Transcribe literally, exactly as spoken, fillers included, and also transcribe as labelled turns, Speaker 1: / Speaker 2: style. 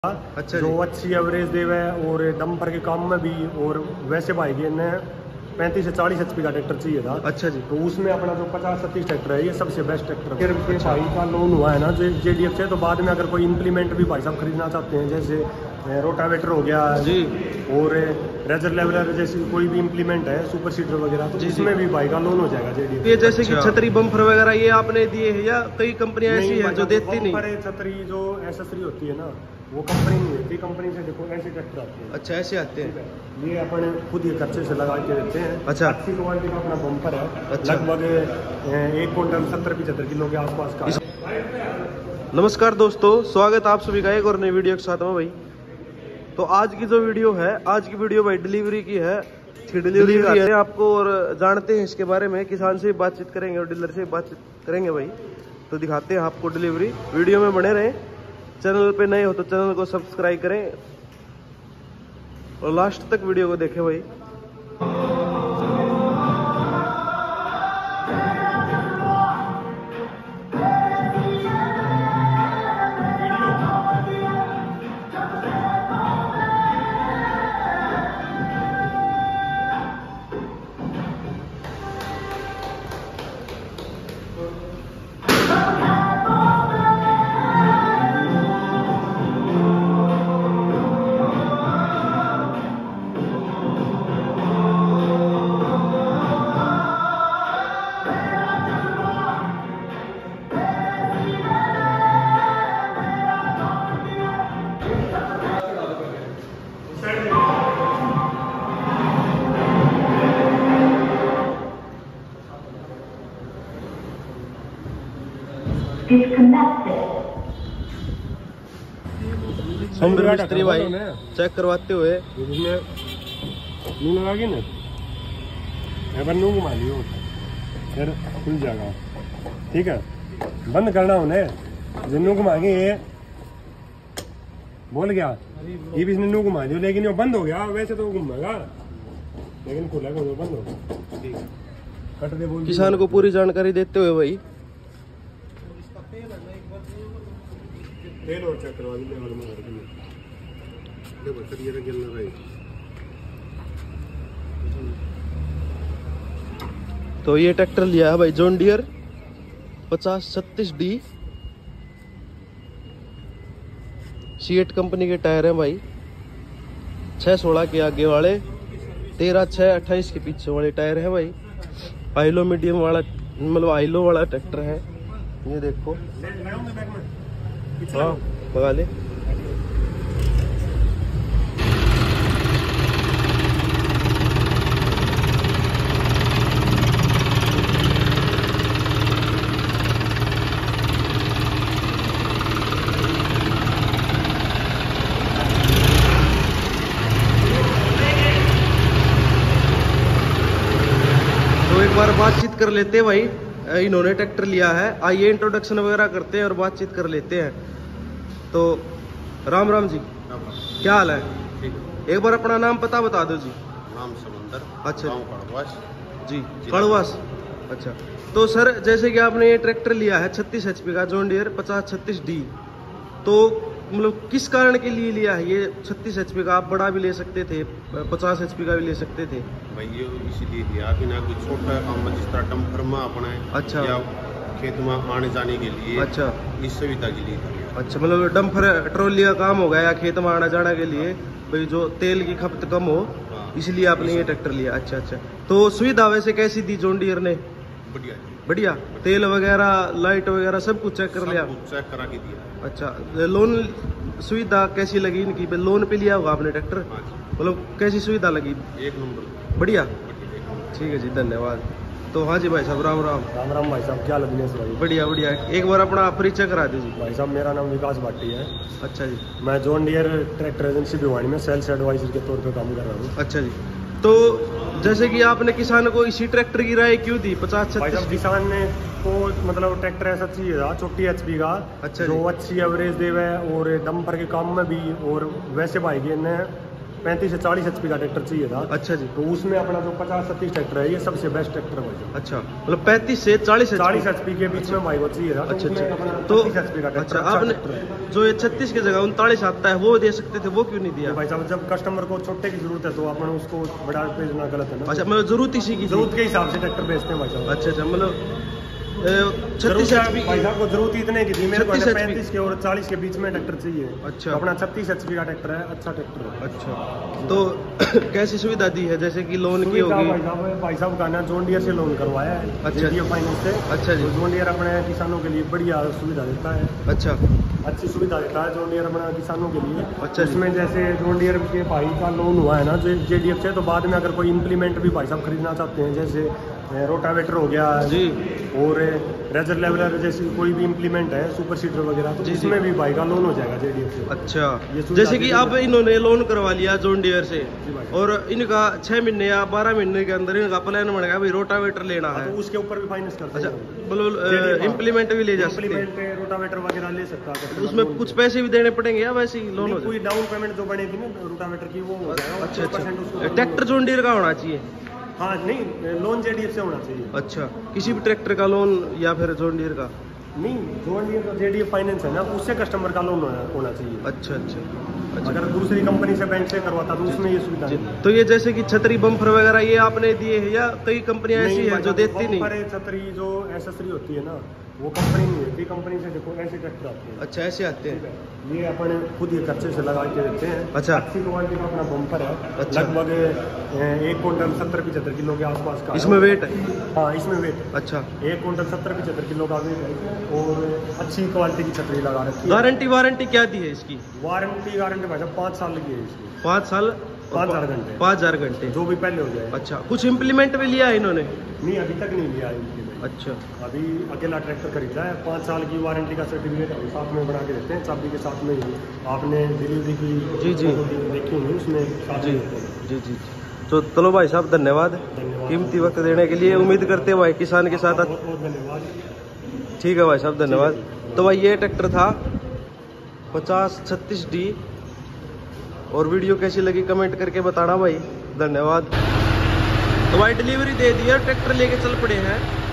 Speaker 1: अच्छा
Speaker 2: जो अच्छी एवरेज देवे और डंपर के काम में भी। और वैसे भाई के ने पैंतीस से चालीस एचपी का ट्रैक्टर चाहिए था।
Speaker 1: अच्छा जी।
Speaker 2: तो उसमें अपना जो पचास छत्तीस ट्रैक्टर है ये सबसे बेस्ट ट्रैक्टर है। फिर के भाई का लोन हुआ है ना जो जेडीएफ से, तो बाद में अगर कोई इम्प्लीमेंट भी भाई साहब खरीदना चाहते हैं, जैसे रोटावेटर हो गया
Speaker 1: जी
Speaker 2: और रेजर लेवलर जैसी कोई भी इम्प्लीमेंट है, सुपर सीडर वगैरह, तो इसमें भी भाई का लोन हो जाएगा जेडीएफ।
Speaker 1: ये जैसे कि छतरी बम्पर वगैरह ये आपने दिए हैं या कई कंपनियां ऐसी हैं जो देती नहीं?
Speaker 2: छतरी जो एसेसरी होती है ना वो कंपनी नहीं होती, कंपनी से देखो ऐसे ट्रैक्टर आते हैं।
Speaker 1: अच्छा ऐसे आते हैं,
Speaker 2: ये अपन खुद ही खर्चे से लगा के देते हैं।
Speaker 1: अच्छा
Speaker 2: अच्छी क्वालिटी का अपना बम्पर है।
Speaker 1: अच्छा।
Speaker 2: लगभग एक क्विंटल सत्तर पिछहत्तर किलो के आसपास का है।
Speaker 1: नमस्कार दोस्तों, स्वागत आप सभी का एक और नई वीडियो के साथ में भाई। तो आज की जो वीडियो है, आज की वीडियो भाई डिलीवरी की है। डिलीवरी है आपको और जानते हैं इसके बारे में, किसान से बातचीत करेंगे और डीलर से बातचीत करेंगे भाई। तो दिखाते हैं आपको डिलीवरी, वीडियो में बने रहें। चैनल पे नए हो तो चैनल को सब्सक्राइब करें और लास्ट तक वीडियो को देखें भाई। हम मिस्त्री भाई चेक करवाते हुए
Speaker 2: लगा के ना नू घुमा लियो, फिर खुल जाएगा। ठीक है, बंद करना उन्हें जिन्नू घुमा के ये बोल गया ये भी इसने नू घुमा दियो, लेकिन वो बंद हो गया। वैसे तो घूमेगा लेकिन खुलेगा वो बंद होगा। कट दे बोल
Speaker 1: किसान को पूरी जानकारी देते हुए भाई।
Speaker 2: तेल और चेक करवा दी लेवल में देखो सर ये गिल ना रही।
Speaker 1: तो ये ट्रैक्टर लिया है भाई जॉन डियर पचास छत्तीस डी। सीएट कंपनी के टायर हैं भाई, छह सोलह के आगे वाले, तेरह छह अट्ठाईस के पीछे वाले टायर हैं भाई। आइलो मीडियम वाला मतलब आइलो वाला ट्रैक्टर है ये देखो। हाँ लगा ले। तो एक बार बातचीत कर लेते हैं भाई। इन्होंने ट्रैक्टर लिया है, आइए इंट्रोडक्शन वगैरह करते हैं और बातचीत कर लेते हैं। तो राम राम जी, क्या हाल है?
Speaker 3: ठीक।
Speaker 1: एक बार अपना नाम पता बता दो जी।
Speaker 3: नाम समंदर।
Speaker 1: अच्छा
Speaker 3: कड़वास
Speaker 1: जी, कड़वास। अच्छा तो सर जैसे कि आपने ये ट्रैक्टर लिया है छत्तीस एचपी का जॉन डियर पचास छत्तीस डी, तो मतलब किस कारण के लिए लिया है ये छत्तीस एचपी का? आप बड़ा भी ले सकते थे, पचास एचपी का भी ले सकते थे
Speaker 3: भाई। ये इसीलिए लिया कि ना कुछ छोटा काम जिस तरह डंपर में अपना
Speaker 1: अच्छा
Speaker 3: या खेत में आने जाने के लिए।
Speaker 1: अच्छा
Speaker 3: इस सुविधा के लिए।
Speaker 1: अच्छा मतलब डंपर ट्रॉली का काम हो गया या खेत में आना जाना के लिए भाई, जो तेल की खपत कम हो, इसलिए आपने ये ट्रैक्टर लिया। अच्छा अच्छा तो सुविधा वैसे कैसी दी जॉन डियर ने?
Speaker 3: बढ़िया
Speaker 1: बढ़िया, तेल वगैरह लाइट वगैरह सब कुछ चेक कर लिया?
Speaker 3: चेक करा के दिया।
Speaker 1: अच्छा लोन सुविधा कैसी लगी इनकी? लोन पे लिया होगा आपने ट्रैक्टर, मतलब कैसी सुविधा लगी?
Speaker 3: एक नंबर
Speaker 1: बढ़िया। ठीक है जी, धन्यवाद। तो हाँ जी भाई साहब, राम राम।
Speaker 2: राम राम भाई साहब, क्या लग्नेश भाई?
Speaker 1: बढ़िया बढ़िया। एक बार अपना परिचय करा दीजिए
Speaker 2: भाई साहब। मेरा नाम विकास भाटी है।
Speaker 1: अच्छा जी।
Speaker 2: मैं John Deere tractor agency Bhiwani में सेल्स एडवाइजर के तौर पे काम कर रहा हूँ।
Speaker 1: अच्छा जी। तो जैसे कि आपने किसान को इसी ट्रैक्टर की राय क्यों दी पचास
Speaker 2: भाई साहब? किसान ने को मतलब ट्रैक्टर ऐसा चाहिए था छोटी एचपी का।
Speaker 1: अच्छा
Speaker 2: जो अच्छी एवरेज देवे और डंपर के काम में भी। और वैसे भाई के ने पैंतीस से चालीस एचपी का ट्रैक्टर चाहिए था।
Speaker 1: अच्छा जी।
Speaker 2: तो उसमें अपना जो पचास छत्तीस ट्रैक्टर है ये सबसे बेस्ट ट्रैक्टर है भाई।
Speaker 1: अच्छा, मतलब पैंतीस से चालीस
Speaker 2: चालीस एचपी के बीच में भाई वो चाहिए था।
Speaker 1: अच्छा
Speaker 2: तो
Speaker 1: अच्छा।
Speaker 2: तो
Speaker 1: तो
Speaker 2: एचपी का ट्रैक्टर,
Speaker 1: अच्छा, आपने जो ये छत्तीस की जगह उनतालीस आता है वो दे सकते थे, वो क्यों नहीं दिया?
Speaker 2: भाई साहब जब कस्टमर को छोटे की जरूरत है तो अपन उसको बड़ा भेजना गलत है ना।
Speaker 1: अच्छा, मतलब जरूरत इसी की थी।
Speaker 2: जरूरत के हिसाब से ट्रैक्टर बेचते हैं भाई साहब।
Speaker 1: अच्छा अच्छा, मतलब छत्तीस एचपी
Speaker 2: भाई साहब को जरूरत इतने की थी, मेरे को
Speaker 1: छत्तीस एचपी
Speaker 2: पैंतीस के और चालीस के बीच में ट्रैक्टर चाहिए।
Speaker 1: अच्छा।
Speaker 2: तो अपना छत्तीस एचपी का ट्रैक्टर है, अच्छा ट्रैक्टर है।
Speaker 1: अच्छा, तो कैसी सुविधा दी है, जैसे कि लोन की
Speaker 2: सुविधा
Speaker 1: होगी?
Speaker 2: भाई साहब भाई साहब का ना जॉन डियर से लोन करवाया है।
Speaker 1: अच्छा।
Speaker 2: जियो फाइनेंस से।
Speaker 1: अच्छा जी।
Speaker 2: तो जॉन डियर अपने किसानों के लिए बढ़िया सुविधा देता है।
Speaker 1: अच्छा
Speaker 2: अच्छी सुविधा देता है जॉन डियर अपना किसानों के लिए।
Speaker 1: अच्छा जी।
Speaker 2: उसमें जैसे जॉन डियर के भाई का लोन हुआ है ना जेडीएफ से, तो बाद में अगर कोई इम्प्लीमेंट भी भाई साहब खरीदना चाहते हैं, जैसे रोटावेटर हो गया
Speaker 1: जी,
Speaker 2: और रेजर लेवलर जैसी कोई भी इम्प्लीमेंट है, सुपर सीडर वगैरह, तो
Speaker 1: जी,
Speaker 2: इसमें
Speaker 1: जी।
Speaker 2: भी भाई का लोन हो जाएगा जेडीएफ से।
Speaker 1: अच्छा,
Speaker 2: ये सुविधा
Speaker 1: जैसे कि
Speaker 2: दी
Speaker 1: अब इन्होंने लोन करवा लिया जॉन डियर से
Speaker 2: जी भाई।
Speaker 1: और इनका छह महीने या बारह महीने के अंदर इनका प्लान बन गया भाई रोटावेटर लेना
Speaker 2: हाँ,
Speaker 1: है,
Speaker 2: तो उसके ऊपर भी फाइनेंस करते
Speaker 1: अच्छा,
Speaker 2: हैं।
Speaker 1: मतलब इम्प्लीमेंट भी ले जा सकते हैं,
Speaker 2: इम्प्लीमेंट रोटावेटर वगैरह ले सकता है।
Speaker 1: तो उसमें कुछ पैसे भी देने पड़ेंगे या वैसे ही लोन हो
Speaker 2: नहीं, कोई
Speaker 1: जाए?
Speaker 2: डाउन पेमेंट जो बनेगी ना रोटावेटर की वो हो जाएगा।
Speaker 1: अच्छा
Speaker 2: परसेंट
Speaker 1: अच्छा,
Speaker 2: उसको
Speaker 1: ट्रैक्टर जॉन डियर का होना चाहिए?
Speaker 2: हाँ नहीं, लोन जेडीएफ से होना चाहिए।
Speaker 1: अच्छा, किसी भी ट्रैक्टर का लोन या फिर जॉन डियर का?
Speaker 2: नहीं, जॉन डियर का जेडीएफ फाइनेंस है ना, उससे कस्टमर का लोन होना चाहिए।
Speaker 1: अच्छा अच्छा अच्छा।
Speaker 2: अगर दूसरी कंपनी से बैंक से करवाता तो उसमें ये सुविधा
Speaker 1: जी,
Speaker 2: नहीं है।
Speaker 1: तो ये जैसे कि छतरी बम्फर वगैरह ये आपने दिए हैं या कई कंपनियां ऐसी
Speaker 2: नहीं,
Speaker 1: हैं जो देती नहीं?
Speaker 2: बम्पर, छतरी जो एसेसरी होती है ना, वो कंपनी नहीं होती। कंपनी से देखो ऐसे ट्रैक्टर आते हैं।
Speaker 1: अच्छा, ऐसे आते हैं?
Speaker 2: ये अपन खुद ही खर्चे से लगा के देते हैं।
Speaker 1: अच्छा।
Speaker 2: अच्छी क्वालिटी का अपना बम्पर है।
Speaker 1: अच्छा।
Speaker 2: लगभग एक क्विंटल सत्तर पिछहत्तर किलो के आसपास का है।
Speaker 1: इसमें वेट है?
Speaker 2: हाँ, इसमें वेट है।
Speaker 1: अच्छा,
Speaker 2: एक क्विंटल सत्तर पिछहत्तर किलो का वेट है और अच्छी क्वालिटी की छतरी लगा रखी है।
Speaker 1: गारंटी वारंटी क्या दी है इसकी?
Speaker 2: वारंटी गारंटी भाई साहब पाँच साल की है इसकी।
Speaker 1: पाँच साल
Speaker 2: पाँच हजार घंटे
Speaker 1: पाँच हजार घंटे
Speaker 2: जो भी पहले हो जाए।
Speaker 1: अच्छा, कुछ इम्प्लीमेंट भी लिया है इन्होंने?
Speaker 2: नहीं, अभी तक नहीं लिया है इनके लिए।
Speaker 1: अच्छा,
Speaker 2: अभी अकेला ट्रैक्टर खरीदा है। पाँच साल की वारंटी का सर्टिफिकेट हम साथ में बना के देते हैं, चाबी के साथ में ही। आपने डिलीवरी की
Speaker 1: जी, जी।
Speaker 2: देखी होंगी उसमें साथ
Speaker 1: जी
Speaker 2: में देते हैं।
Speaker 1: जी जी। तो चलो भाई साहब, धन्यवाद
Speaker 2: धन्यवाद।
Speaker 1: कीमती वक्त देने के लिए। उम्मीद करते हैं भाई किसान के साथ।
Speaker 2: बहुत बहुत धन्यवाद।
Speaker 1: ठीक है भाई साहब, धन्यवाद। तो भाई ये ट्रैक्टर था पचास छत्तीस डी, और वीडियो कैसी लगी कमेंट करके बताना भाई। धन्यवाद। तो भाई डिलीवरी दे दी है, ट्रैक्टर लेके चल पड़े हैं।